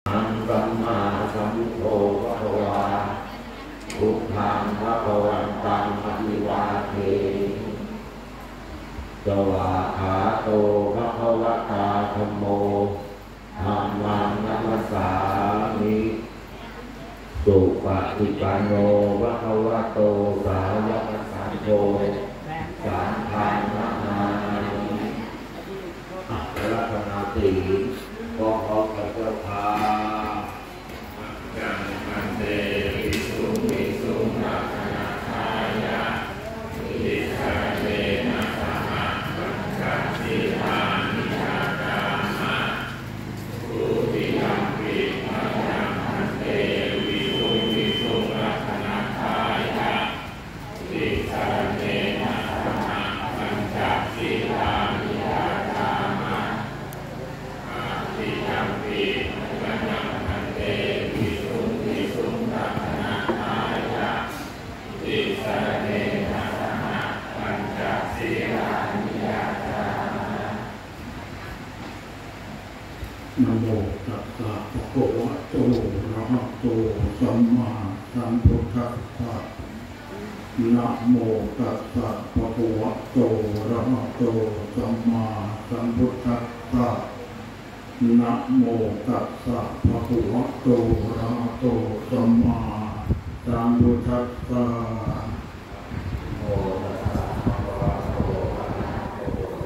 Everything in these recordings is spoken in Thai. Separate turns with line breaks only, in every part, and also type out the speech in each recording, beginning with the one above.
สัมมาสัมพุทโธภะคะวาพุทธังภะคะวันตังอะภิวาเทสวากขาโตภะคะวะตาธัมโมธัมมังนัมมัสสามิสุปฏิปันโนภะคะวะโตสาวกสังโฆสังฆังนะมามิรัตนาติขอพระเจ้าค่ะจังมันเตวิสุวิสุนาคนาทายะวิสาเนนะสหะปัญจศีลานิยากามะปุติยัมปิมัจจังมันเตวิสุวิสุนาคนาทายะวิสาเนนะสหะปัญจศีลานิยากามะติยัมปิมัจจังมันเตวิสุวิสุนาคนาทายะวิสาเนนะสหะปัญจศีลานิยากามะนะโมตัสสะภะคะวะโตอะระหะโตสัมมาสัมพุทธัสสะนะโมตัสสะภะคะวะโตอะระหะโตสัมมาสัมพุทธัสสะนะโมตัสสะภะคะวะโตอะระหะโตสัมมาสัมพุทธัสสะโมตัสสะภะคะวะโตอะระหะโต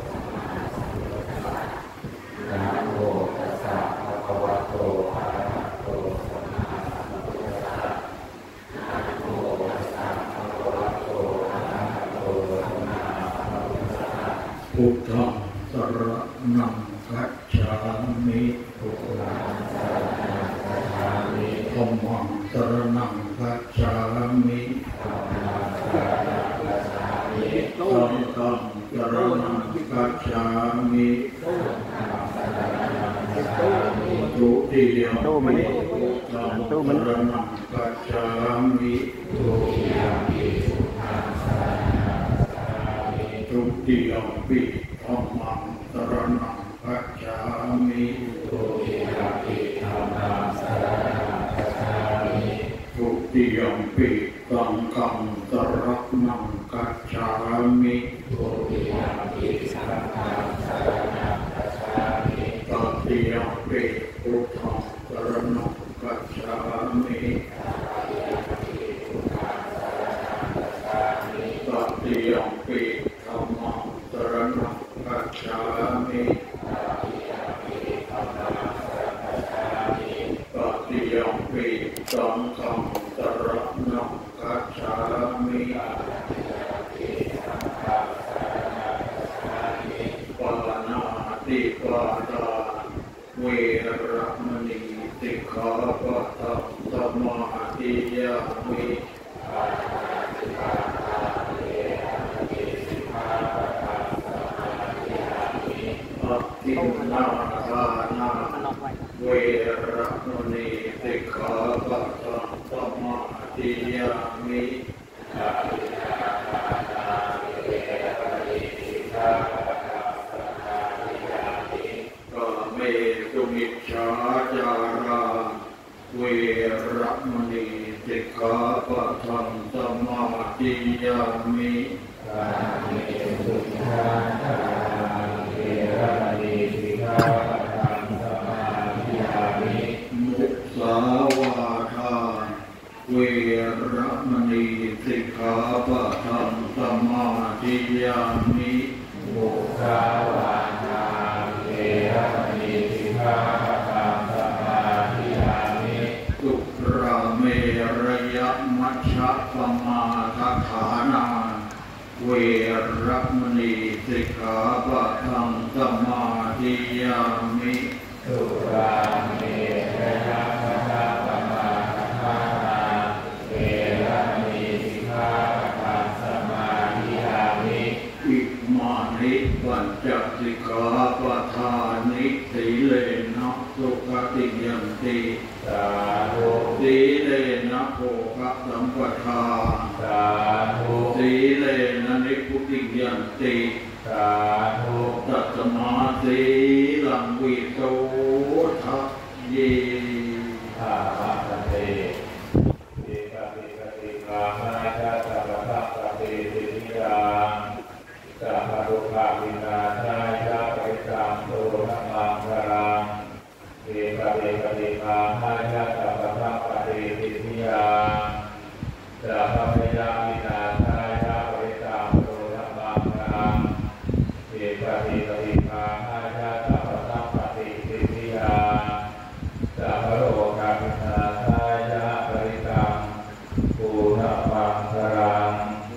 นะโมตัสสะภะคะวะโตอะระหะโตสัมมาสัมพุทธัสสะนะโมตัสสะภะคะวะโตอะระหะโตสัมมาสัมพุทธัสสะพุทธังสรณังคัจฉามิพุทธังสรณังคัจฉามิธัมมังสรณังคัจฉามิธัมมังสรณังคัจฉามิสังฆังสรณังคัจฉามิสังฆังสรณังคัจฉามิทุติยมปิพุทธังสรณังคัจฉามิทุติยมปิพุทธังสรณังคัจฉามิทุติยมปิธัมมังสรณังคัจฉามิทุติยมปิธัมมังสรณังคัจฉามิทุติยมปิสังฆังสรณังคัจฉามิทุติยมปิสังฆังสรณังคัจฉามิตติยมปิพุทธังสรณังคัจฉามิตติยมปิพุทธังสรณังคัจฉามิตติยมปิธัมมังสรณังคัจฉามิตติยมปิธัมมังสรณังคัจฉามิตติยมปิสังฆังสรณังคัจฉามิตติยมปิสังฆังสรณังคัจฉามิปานาติปาตาเวรมณีสิกขาปะทังสมาธิยามิปานาติปาตาเวรมณีสิกขาปะทังสมาธิยามิอัตถินาทานาเวรมณีสิกขาปะทังสมาธิยามิอัตถินาทานาเวรมณีสิกขาปะทังสมาธิยามิกาเมสุมิจฉาจาราเวรมณีสิกขาปะทังสมาธิยามิกาเมสุมิจฉาจาราเวรมณีสิกขาปะทังสมาธิยามิมุสาวาทาเวรมณีสิกขาปะทังสมาธิยามิมุสาวาทาเวรมณีสิกขาปะทังสมาธิยามิสุราเมรยมัชฌะปมาทฐานาเวรมณีสิกขาปะทังสมาธิยามิสุราเมรยมัชฌะปมาทฐานาเวรมณีสิกขาปะทังสมาธิยามิอิมานิปัญจสิกขาปะทานิสีเลนะสุขติยันติสาธุสีเลนะโภคสัมปทาสาธุสีเลนะนิพุติยันติสาธุตัสมาสีลังวิโสทะเยธามะคันเตเอกติกติกามาชาสัพพะปะเตตินิยังสัพพะทุกขาวินาศายะปริตังโตนะมังคารังเอกติกามาชาสัพพะปะเตตินิยังสัพพะพยาวินาศายะปริตังโตนะมังคารังเอกติกามาชาสัพพะปะเตตินิยังสัพพะโลกาวินาศายะปริตังโตนะมังคารัง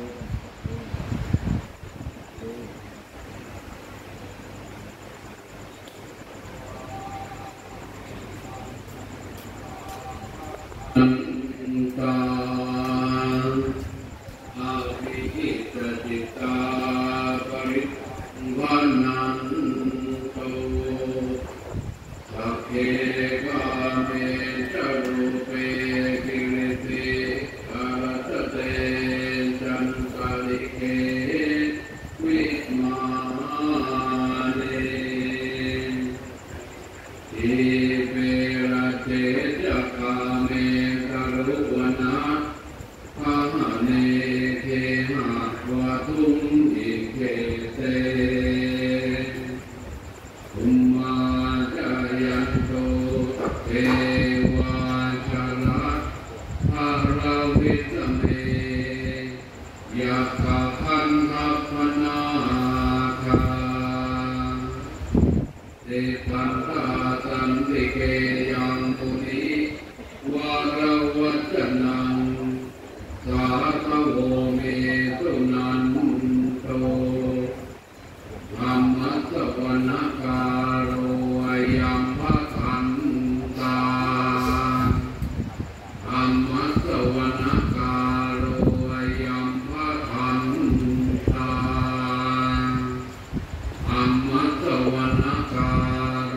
ตาอาภิอิตติตาปริวันนันโตสัพเพกาเมจรูปเปกิริติอารัตเตจันตาลิเกวิมาเนอิเประเตจักขาเมกรุวนาภาเนเทหะวะทุมอิเกเตอุมมาจายันโตเทวาชนะภาราวิสเมยัคขะคันทัพพนาคาเตปันตาสันติเกยังตุนิวารวัจนังสาธโวเมตุนันโตธัมมัสสวนาคาโรยัมภคันตาธัมมัสสวนาคาโรยัมภคันตาธัมมัสสวนาคาโร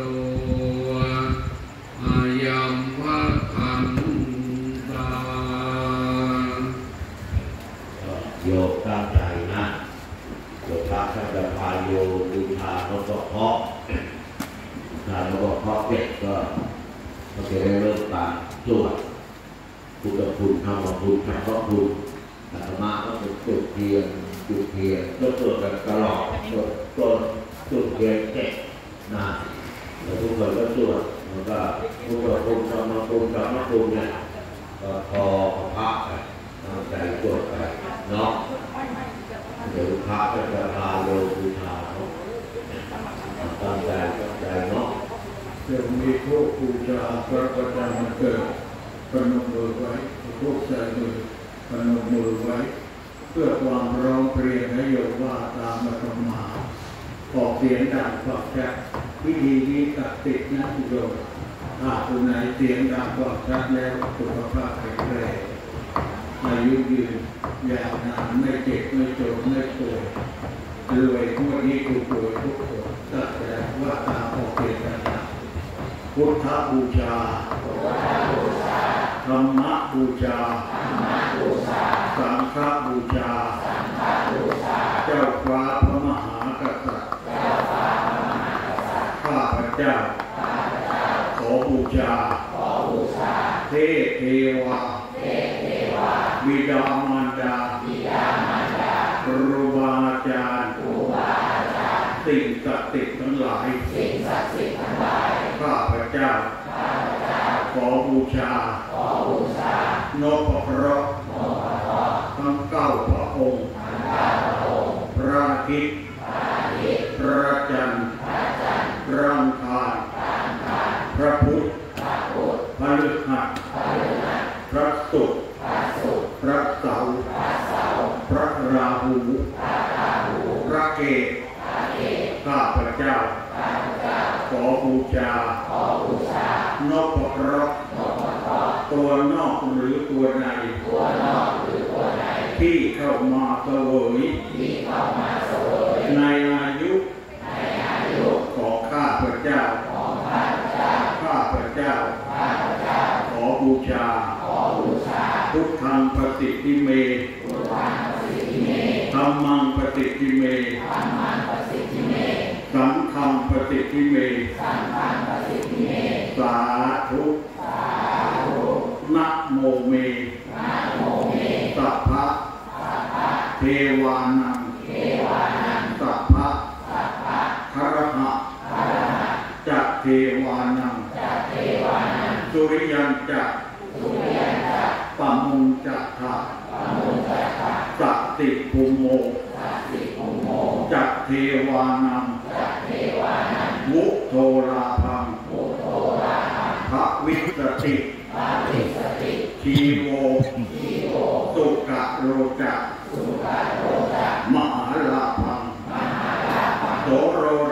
ยัมภคันตา
โยกตั้งใจนะโยกพระท่านจะพาโยบูชาพระเจ้าพ่อถ้าเราบอกพ่อเป็ดก็จะได้เริ่มการสวดพุทธคุณธรรมคุณพระคุณธรรมะก็เป็นจุดเทียนก็สวดกันตลอดต้นจุดเทียนเจ็ดนะแล้วทุกคนก็สวดมันก็พุทธคุณธรรมคุณเนี่ยก็พอพระไปตั้งใจสวดไปเนาะเดี๋ยวพระก็จะพาโยบูชาเขาตั้งใจเนาะ
จะมีพวกบูชาพระประจำวันเกิดพนมมือไว้พวกใส่มือพนมมือไว้เพื่อความร้องเพลงให้โยมว่าตามมาธรรมาออกเสียงดังฟังชัดพิธีนี้ตัดติดนะโยมถ้าคนไหนเสียงดังฟังชัดแล้วสุขภาพแข็งแรงอายุยืนยาวนานไม่เจ็บไม่จนไม่ป่วยรวยทั่วนี้ถูกป่วยทุกคนตัดแต่ว่าตามออกเสียงดังพุทธบูชาธรรมบูชาสังฆบูชาเจ้าฟ้าพระมหากษัตริย์ข้าพเจ้าขอบูชาเทพเทวาบิดามารดาครูบาอาจารย์สิ่งศักดิ์สิทธิ์ทั้งหลายข้าพเจ้าขอบูชานพเคราะห์ทั้ง9พระองค์พระอาทิตย์พระจันทร์พระอังคารพระพุธพระฤหัสพระศุกร์พระเสาร์พระราหูพระเกศข้าพเจ้าขอบูชานพเคราะห์ตัวนอกหรือตัวในที่เข้ามาเสวยในอายุของข้าพเจ้าขอบูชาพุทธังปฏิทิเมธัมมังปฏิทิเมสังฆังปฏิทิเมสาธุนะโมเมสัพพะเทวานังสัพพะคารหะจักเทวานังสุริยันจักปะมุญจักขะสัตติภูโมจักเทวานังมุโทราพังพระวิสติชีโวสุกะโรจักมหาลาพังโสโร